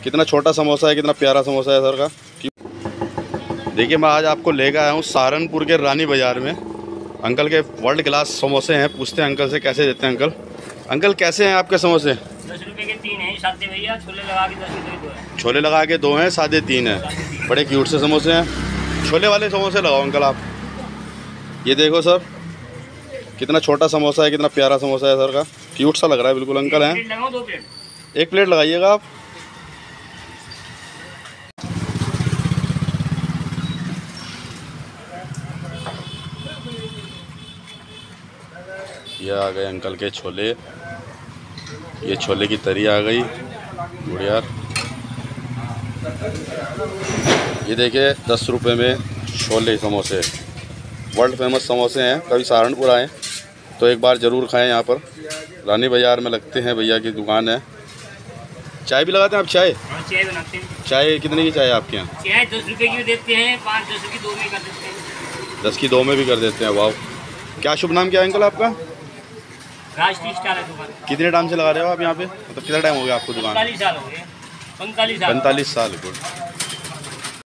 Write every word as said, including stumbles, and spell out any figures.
कितना छोटा समोसा है, कितना प्यारा समोसा है सर का। देखिए मैं आज आपको लेकर आया हूँ सहारनपुर के रानी बाज़ार में। अंकल के वर्ल्ड क्लास समोसे हैं, पूछते हैं अंकल से कैसे देते हैं। अंकल अंकल कैसे हैं आपके समोसे? दस रुपये के तीन हैं सादे भैया, छोले लगा के दस रुपये दो हैं। छोले लगा के दो हैं, सादे तीन हैं। बड़े क्यूट से समोसे हैं। छोले वाले समोसे लगाओ अंकल आप। ये देखो सर कितना छोटा समोसा है, कितना प्यारा समोसा है सर का। क्यूट सा लग रहा है बिल्कुल। अंकल हैं, दो प्लेट एक प्लेट लगाइएगा आप। ये आ गए अंकल के छोले, ये छोले की तरी आ गई बढ़िया। ये देखिए दस रुपए में छोले समोसे, वर्ल्ड फेमस समोसे हैं। कभी सहारनपुर आए तो एक बार ज़रूर खाएं। यहाँ पर रानी बाज़ार में लगते हैं, भैया की दुकान है। चाय भी लगाते हैं आप? चाय चाय बनाते हैं। चाय कितने की चाय आपके यहाँ? चाय दस रुपये की देते हैं, पाँच दस की दो में कर देते हैं। दस की दो में भी कर देते हैं। वाह, क्या शुभ नाम क्या है अंकल आपका? राष्ट्रीय स्टार है दुकान। कितने टाइम से लगा रहे हो आप यहाँ पे? मतलब कितना टाइम हो गया आपको दुकान? पैंतालीस साल हो गए। पैंतालीस साल पैंतालीस साल। गुड।